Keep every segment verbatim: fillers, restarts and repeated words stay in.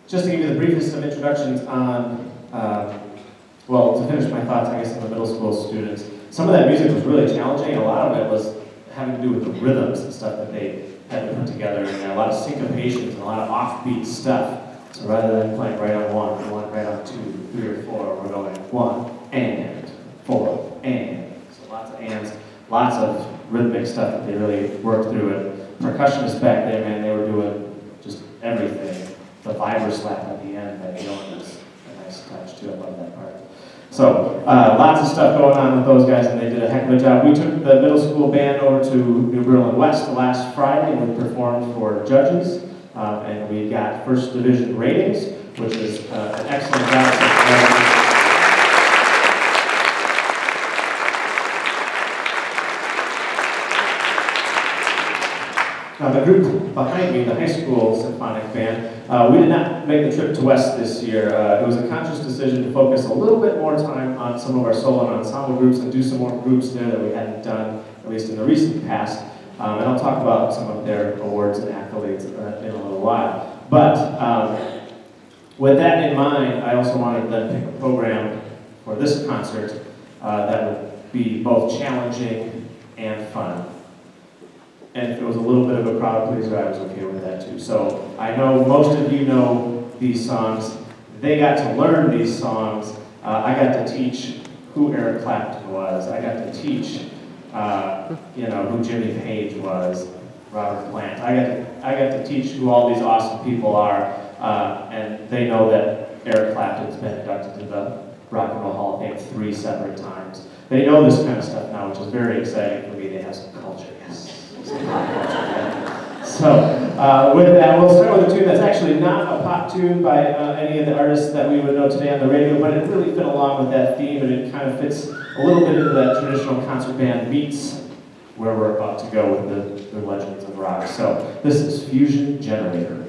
just to give you the briefest of introductions on, uh, well, to finish my thoughts, I guess, on the middle school students. Some of that music was really challenging, and a lot of it was having to do with the rhythms and stuff that they had to put together, and a lot of syncopations and a lot of offbeat stuff. So rather than playing right on one, we went right on two, three, or four, we're going one, and, four, and. So lots of ands, lots of rhythmic stuff that they really worked through it. Percussionists back there, man, they were doing just everything. The vibra slap at the end by Dylan was a nice touch too. I love that part. So uh, lots of stuff going on with those guys, and they did a heck of a job. We took the middle school band over to New Berlin West last Friday, and we performed for judges, um, and we got first division ratings, which is uh, an excellent job. Now the group behind me, the high school symphonic band, uh, we did not make the trip to West this year. Uh, it was a conscious decision to focus a little bit more time on some of our solo and ensemble groups and do some more groups there that we hadn't done, at least in the recent past. Um, and I'll talk about some of their awards and accolades uh, in a little while. But um, with that in mind, I also wanted to then pick a program for this concert uh, that would be both challenging and fun. And if it was a little bit of a crowd pleaser, I was okay with that too. So I know most of you know these songs. They got to learn these songs. Uh, I got to teach who Eric Clapton was. I got to teach, uh, you know, who Jimmy Page was, Robert Plant. I got to, I got to teach who all these awesome people are, uh, and they know that Eric Clapton's been inducted to the Rock and Roll Hall of Fame three separate times. They know this kind of stuff now, which is very exciting for me. They have some culture, yes. So, uh, with that, we'll start with a tune that's actually not a pop tune by uh, any of the artists that we would know today on the radio, but it really fit along with that theme, and it kind of fits a little bit into that traditional concert band meets where we're about to go with the, the legends of rock. So, this is Fusion Generator.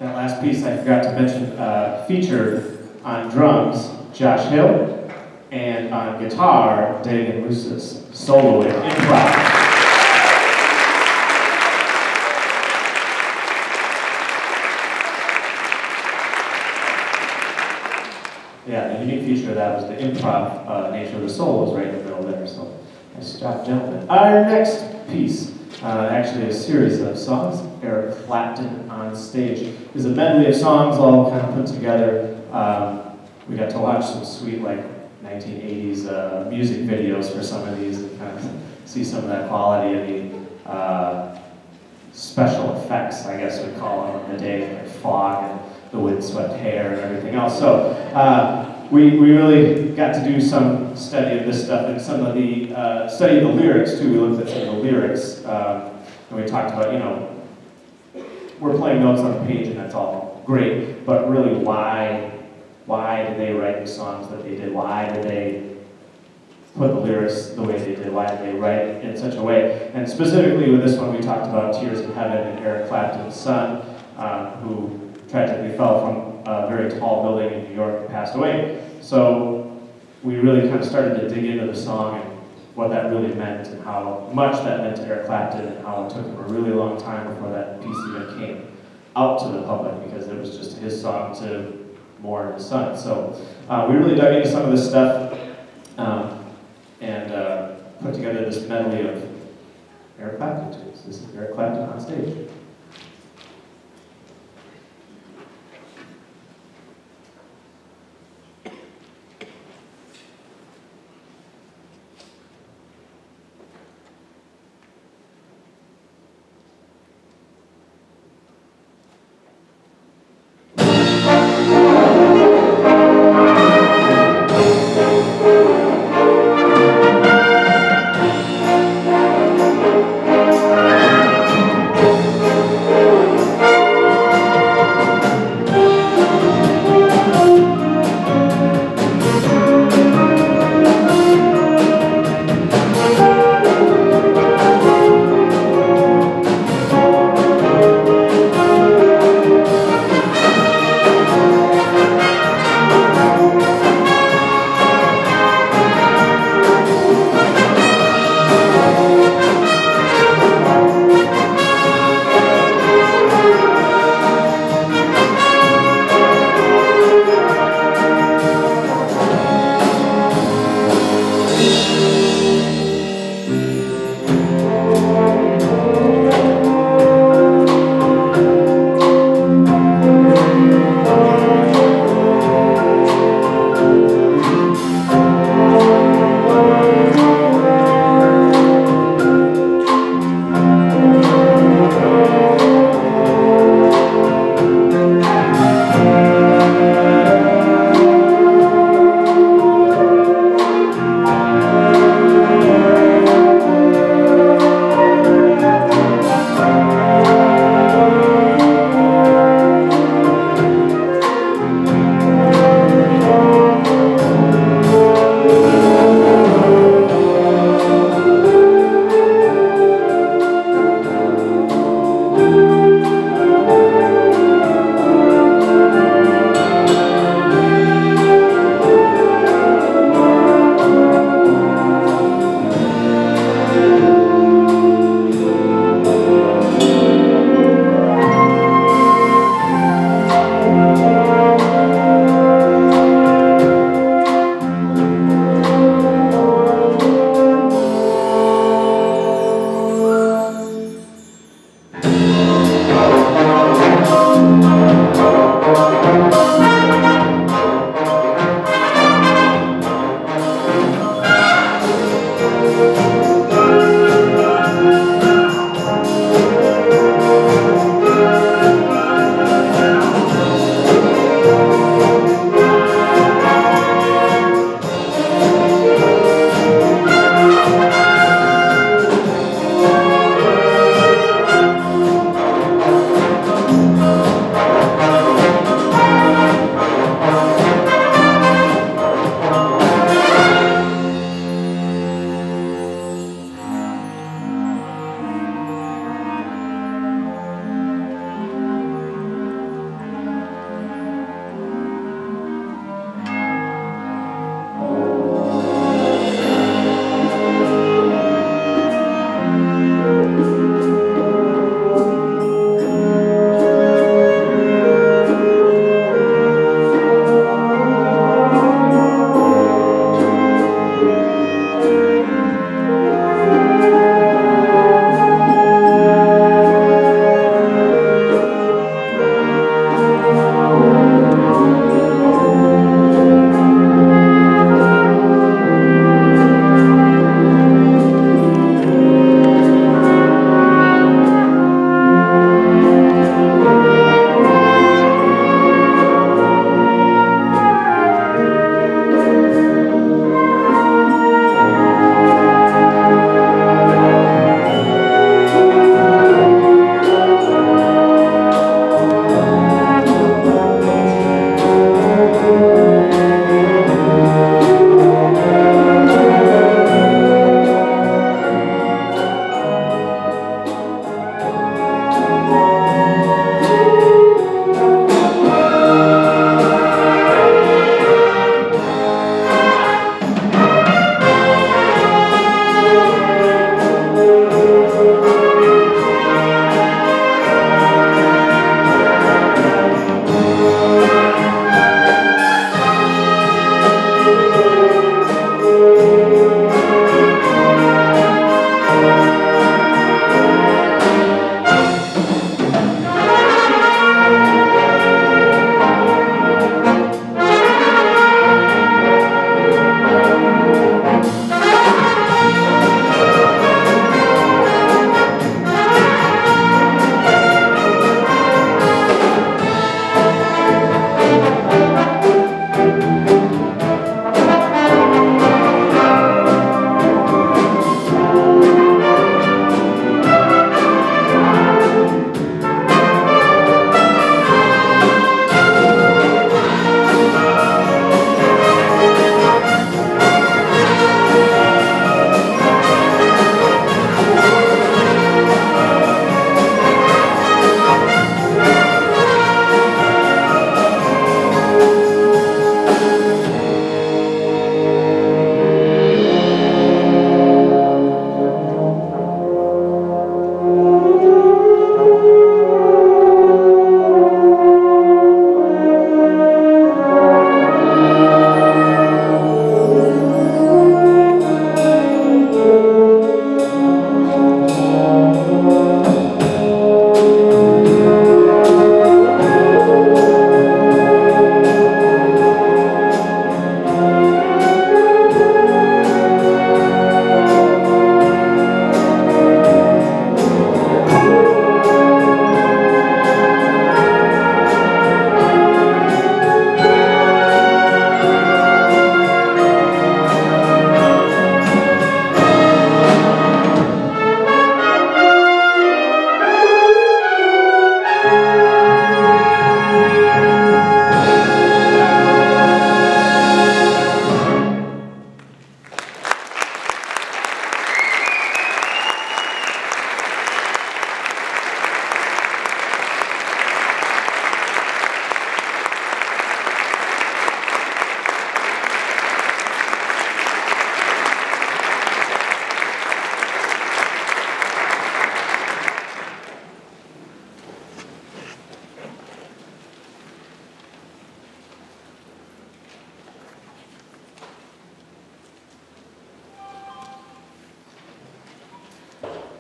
that last piece I forgot to mention uh, featured on drums Josh Hill, and on guitar Dagan Rousas, soloing, improv. Yeah, the unique feature of that was the improv uh, nature of the solos right in the middle there, so nice job, gentlemen. Our next piece, uh, actually a series of songs, Eric Clapton on Stage, is a medley of songs all kind of put together. Um, we got to watch some sweet, like, nineteen eighties uh, music videos for some of these and kind of see some of that quality of the uh, special effects, I guess we'd call them, in the day, like fog and the windswept hair and everything else. So uh, we, we really got to do some study of this stuff and some of the uh, study of the lyrics too. We looked at some of the lyrics um, and we talked about, you know, we're playing notes on the page and that's all great, but really why, why did they write the songs that they did? Why did they put the lyrics the way they did? Why did they write it in such a way? And specifically with this one we talked about Tears in Heaven and Eric Clapton's son, um, who tragically fell from a very tall building in New York and passed away. So we really kind of started to dig into the song and what that really meant and how much that meant to Eric Clapton and how it took him a really long time before that piece even came out to the public because it was just his song to mourn his son. So uh, we really dug into some of this stuff um, and uh, put together this medley of Eric Clapton tunes. This is Eric Clapton on Stage.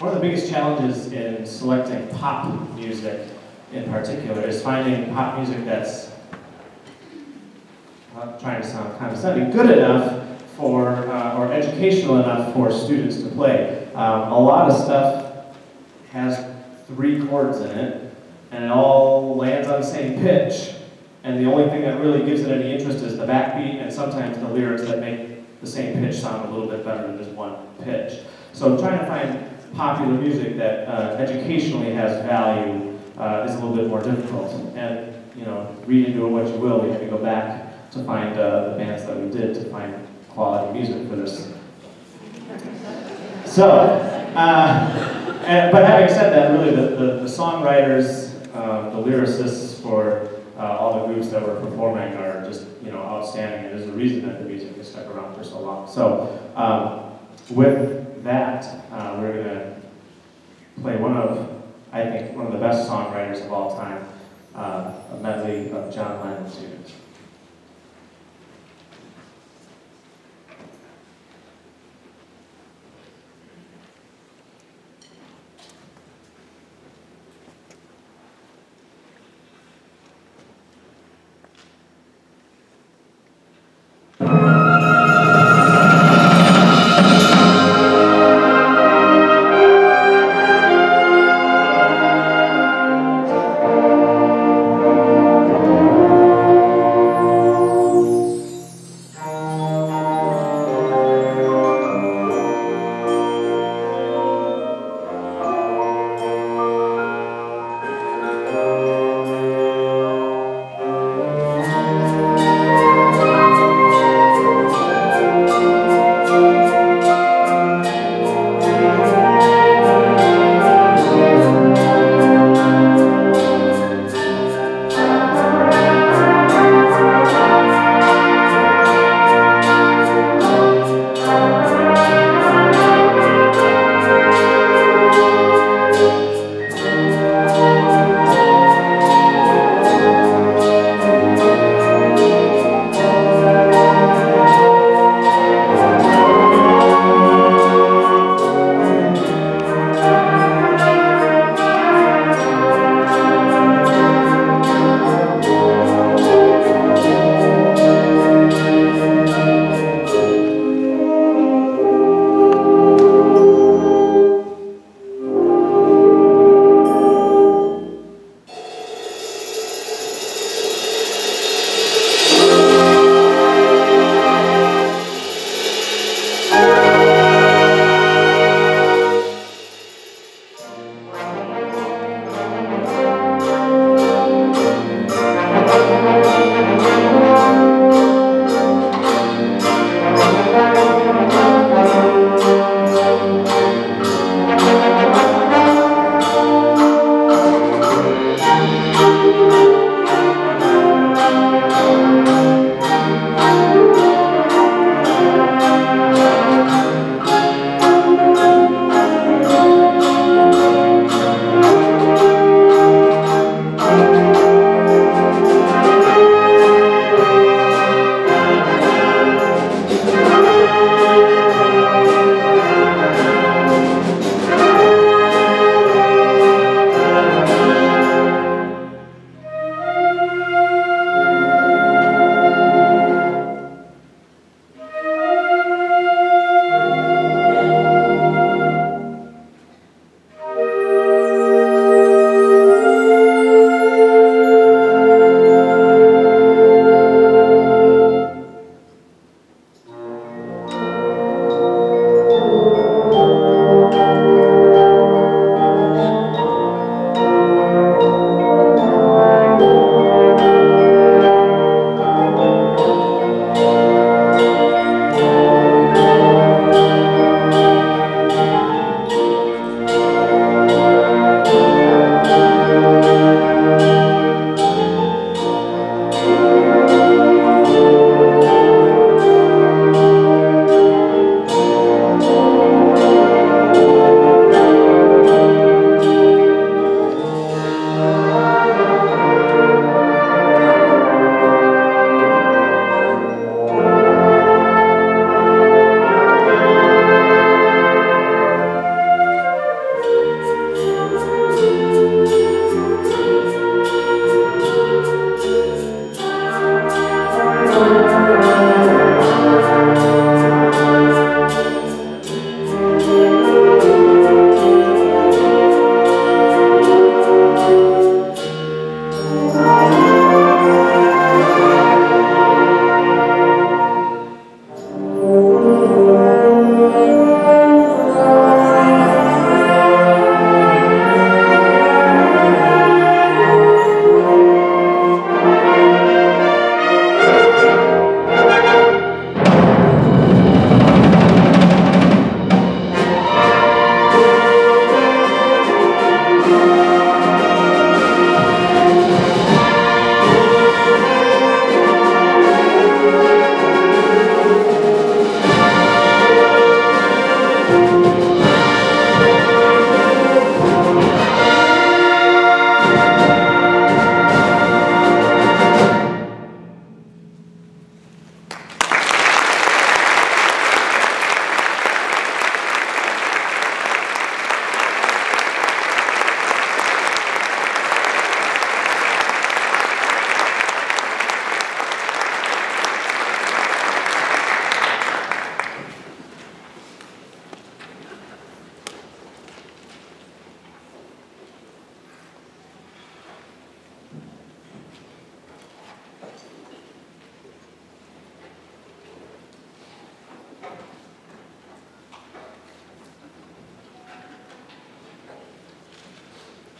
one of the biggest challenges in selecting pop music in particular is finding pop music that's, I'm trying to sound condescending, good enough for, uh, or educational enough for students to play. Um, a lot of stuff has three chords in it, and it all lands on the same pitch, and the only thing that really gives it any interest is the backbeat and sometimes the lyrics that make the same pitch sound a little bit better than just one pitch. So trying to find popular music that uh, educationally has value uh, is a little bit more difficult. And, you know, read into it what you will, we had to go back to find uh, the bands that we did to find quality music for this. So, uh, and, but having said that, really the, the, the songwriters, uh, the lyricists for uh, all the groups that were performing are just, you know, outstanding, and there's a reason that the music has stuck around for so long. So, um, with that, uh, we're going to play one of, I think, one of the best songwriters of all time, uh, a medley of John Lennon tunes.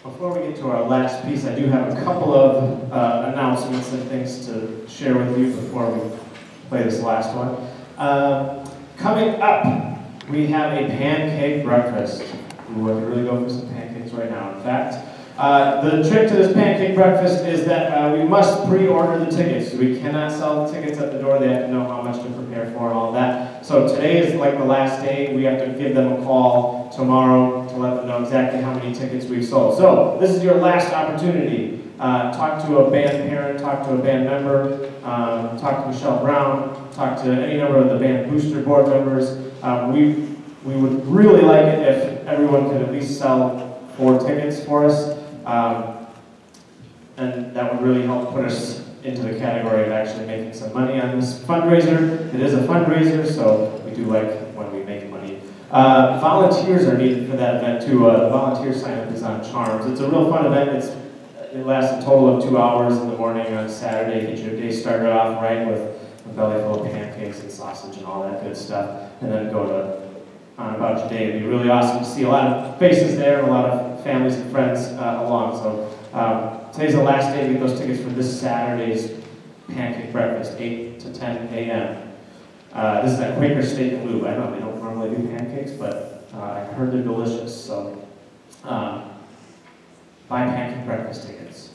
Before we get to our last piece, I do have a couple of uh, announcements and things to share with you before we play this last one. Uh, coming up, we have a pancake breakfast. Ooh, I could really go for some pancakes right now. In fact, uh, the trick to this pancake breakfast is that uh, we must pre-order the tickets. We cannot sell the tickets at the door. They have to know how much to prepare for and all that. So today is like the last day. We have to give them a call tomorrow to let them know exactly how many tickets we've sold. So this is your last opportunity. Uh, talk to a band parent, talk to a band member, um, talk to Michelle Brown, talk to any number of the band booster board members. Um, we, we would really like it if everyone could at least sell four tickets for us. Um, and that would really help put us into the category of actually making some money on this fundraiser. It is a fundraiser, so we do like when we make money. Uh, volunteers are needed for that event too. Uh, the volunteer sign-up is on Charms. It's a real fun event. It's, it lasts a total of two hours in the morning on Saturday. Get your day started off right with a belly full of pancakes and sausage and all that good stuff, and then go to on about your day. It'd be really awesome to see a lot of faces there and a lot of families and friends uh, along. So um, today's the last day to get those tickets for this Saturday's pancake breakfast, eight to ten a m Uh, this is at Quaker Steak and Lube. I know they don't normally do pancakes, but uh, I heard they're delicious. So um, buy pancake breakfast tickets.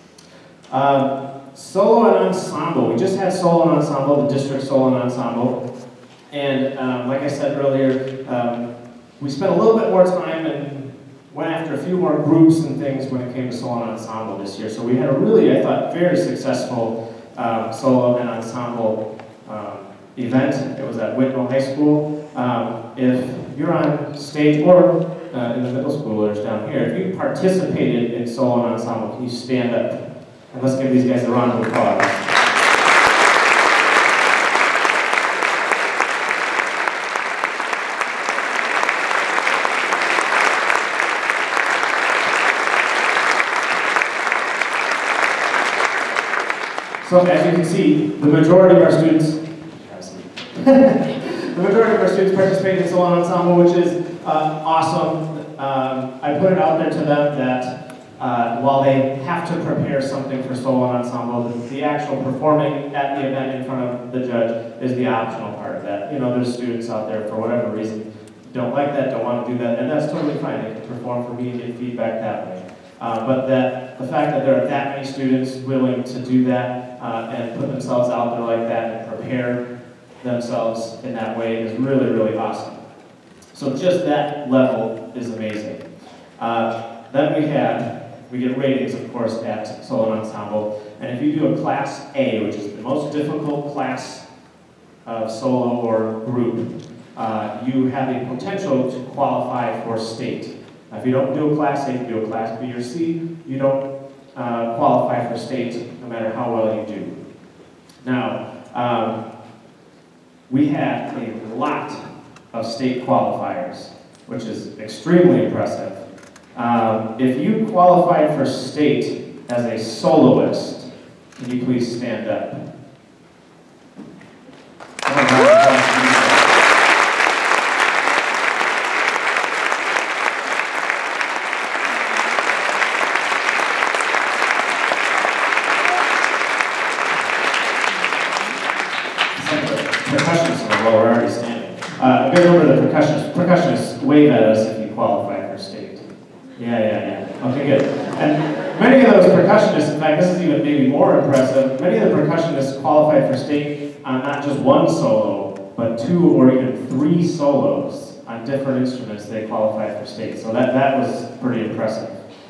Um, solo and ensemble. We just had solo and ensemble, the district solo and ensemble. And um, like I said earlier, um, we spent a little bit more time and went after a few more groups and things when it came to solo and ensemble this year. So we had a really, I thought, very successful um, solo and ensemble um, event. It was at Whitnall High School. Um, if you're on stage, or uh, in the middle schoolers down here, if you participated in solo and ensemble, can you stand up? And let's give these guys a round of applause. So as you can see, the majority of our students, the majority of our students participate in solo ensemble, which is uh, awesome. Um, I put it out there to them that uh, while they have to prepare something for solo ensemble, the, the actual performing at the event in front of the judge is the optional part of that. You know, there's students out there for whatever reason don't like that, don't want to do that, and that's totally fine. They can perform for me and get feedback that way. Uh, but that the fact that there are that many students willing to do that uh, and put themselves out there like that and prepare themselves in that way is really, really awesome. So just that level is amazing. Uh, then we have, we get ratings, of course, at solo ensemble. And if you do a class A, which is the most difficult class of solo or group, uh, you have a potential to qualify for state. Now, if you don't do a class A, you do a class B or C, you don't uh, qualify for state no matter how well you do. Now, um, we had a lot of state qualifiers, which is extremely impressive. Um, if you qualified for state as a soloist, can you please stand up? Uh, a good number of the percussionists, percussionists wave at us if you qualify for state. Yeah, yeah, yeah. Okay, good. And many of those percussionists, in fact, this is even maybe more impressive, many of the percussionists qualified for state on not just one solo, but two or even three solos on different instruments they qualified for state. So that, that was pretty impressive.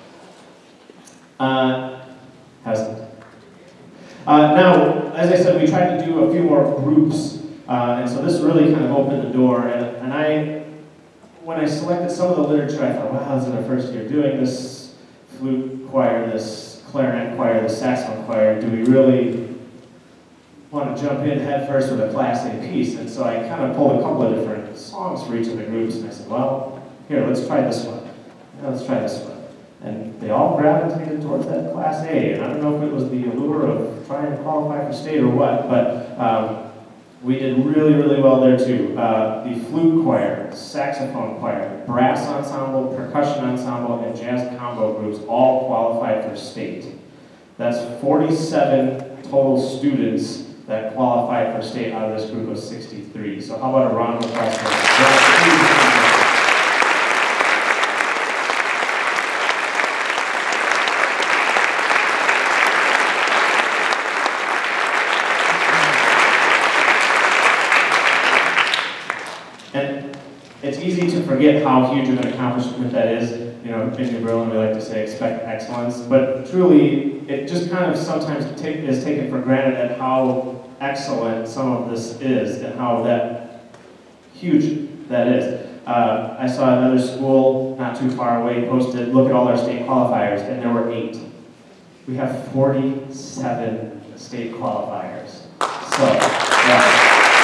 Uh, how's it? Uh, now, as I said, we tried to do a few more groups. Uh, and so this really kind of opened the door, and, and I, when I selected some of the literature, I thought, wow, this is our first year doing this flute choir, this clarinet choir, this saxophone choir. Do we really want to jump in head first with a Class A piece? And so I kind of pulled a couple of different songs for each of the groups, and I said, well, here, let's try this one. Yeah, let's try this one. And they all gravitated towards that Class A, and I don't know if it was the allure of trying to qualify for state or what, but um, We did really, really well there too. Uh, the flute choir, saxophone choir, brass ensemble, percussion ensemble, and jazz combo groups all qualified for state. That's forty-seven total students that qualified for state out of this group of sixty-three. So how about a round of applause for them? And it's easy to forget how huge of an accomplishment that is. You know, in New Berlin, we like to say expect excellence, but truly, it just kind of sometimes take, is taken for granted at how excellent some of this is and how that huge that is. Uh, I saw another school not too far away posted, look at all our state qualifiers, and there were eight. We have forty-seven state qualifiers. So, yeah.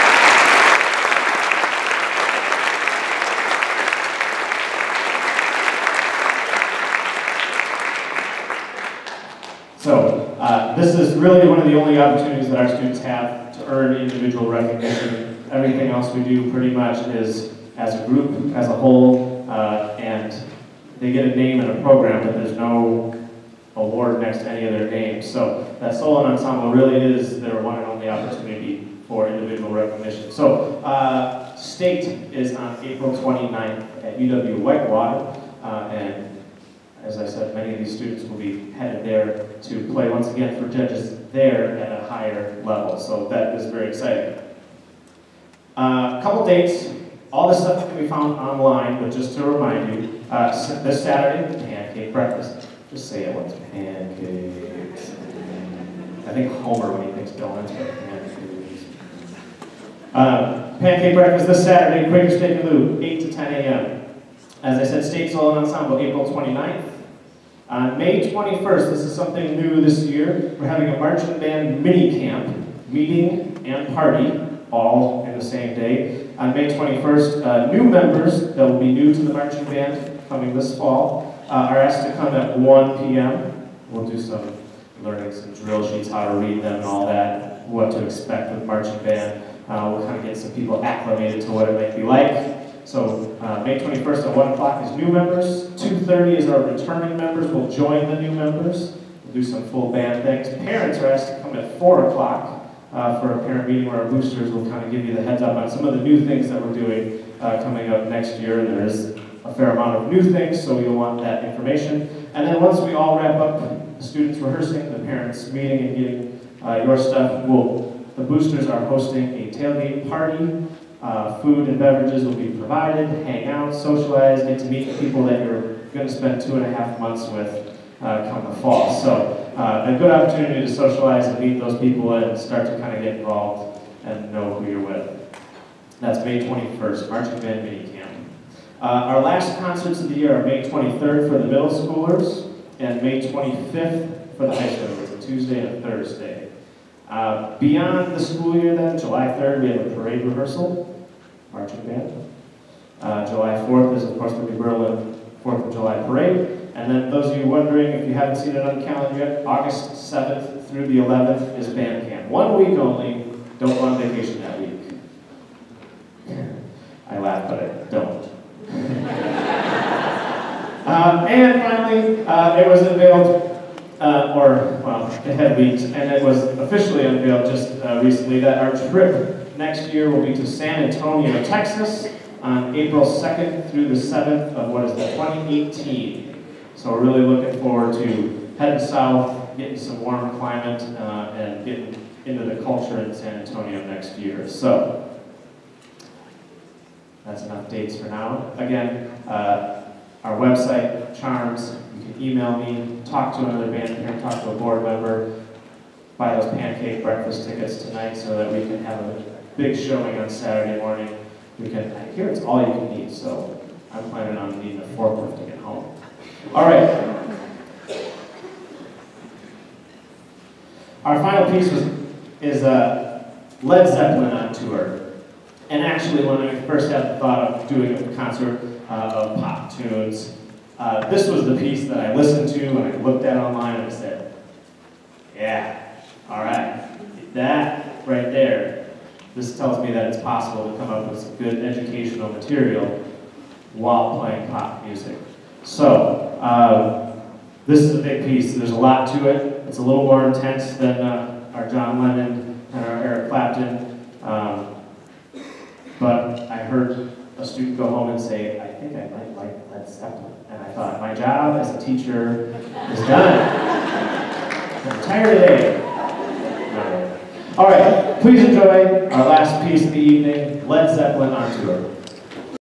So, uh, this is really one of the only opportunities that our students have to earn individual recognition. Everything else we do pretty much is as a group, as a whole, uh, and they get a name and a program, but there's no award next to any of their names. So, that solo ensemble really is their one and only opportunity for individual recognition. So, uh, state is on April twenty-ninth at U W Whitewater, uh, and as I said, many of these students will be headed there to play once again for judges there at a higher level. So that is very exciting. A uh, couple dates. All this stuff can be found online, but just to remind you, uh, this Saturday, pancake breakfast. Just say it once, pancakes. I think Homer when he thinks donuts, but pancakes. Uh, pancake breakfast this Saturday, Quaker Steak and Lube, eight to ten A M As I said, State Solo Ensemble, April twenty-ninth. On May twenty-first, this is something new this year, we're having a marching band mini camp, meeting and party, all in the same day. On May twenty-first, uh, new members that will be new to the marching band coming this fall uh, are asked to come at one P M We'll do some learning, some drill sheets, how to read them and all that, what to expect with marching band. Uh, we'll kind of get some people acclimated to what it might be like. So uh, May twenty-first at one o'clock is new members. two thirty is our returning members. We'll join the new members. We'll do some full band things. Parents are asked to come at four o'clock uh, for a parent meeting where our boosters will kind of give you the heads up on some of the new things that we're doing uh, coming up next year. And there is a fair amount of new things, so you'll want that information. And then once we all wrap up, the students rehearsing, the parents meeting and getting uh, your stuff, we'll, the boosters are hosting a tailgate party. Uh, food and beverages will be provided, hang out, socialize, get to meet the people that you're going to spend two and a half months with uh, come the fall. So uh, a good opportunity to socialize and meet those people and start to kind of get involved and know who you're with. That's May twenty-first, Marching Band Mini Camp. Uh, our last concerts of the year are May twenty-third for the middle schoolers and May twenty-fifth for the high schoolers. It's a Tuesday and a Thursday. Uh, beyond the school year then, July third, we have a parade rehearsal. Marching band. Uh, July fourth is, of course, the New Berlin fourth of July Parade. And then those of you wondering, if you haven't seen it on the calendar yet, August seventh through the eleventh is band camp. One week only. Don't go on vacation that week. I laugh, but I don't. uh, and finally, uh, it was unveiled, uh, or, well, it had leaked, and it was officially unveiled just uh, recently that our trip next year will be to San Antonio, Texas on April second through the seventh of what is that, twenty eighteen. So we're really looking forward to heading south, getting some warm climate, uh, and getting into the culture in San Antonio next year. So that's enough dates for now. Again, uh, our website, Charms, you can email me, talk to another band parent, talk to a board member, buy those pancake breakfast tickets tonight so that we can have a big showing on Saturday morning. We can, I hear it's all you can eat, so I'm planning on needing a forklift to get home. All right. Our final piece was, is uh, Led Zeppelin on tour. And actually, when I first had the thought of doing a concert uh, of pop tunes, uh, this was the piece that I listened to and I looked at online and I said, yeah, all right, that right there this tells me that it's possible to come up with some good educational material while playing pop music. So, uh, this is a big piece. There's a lot to it. It's a little more intense than uh, our John Lennon and our Eric Clapton. Um, but I heard a student go home and say, I think I might like Led Zeppelin. And I thought, my job as a teacher is done. I'm tired today. All right, please enjoy our last piece of the evening, Led Zeppelin on tour.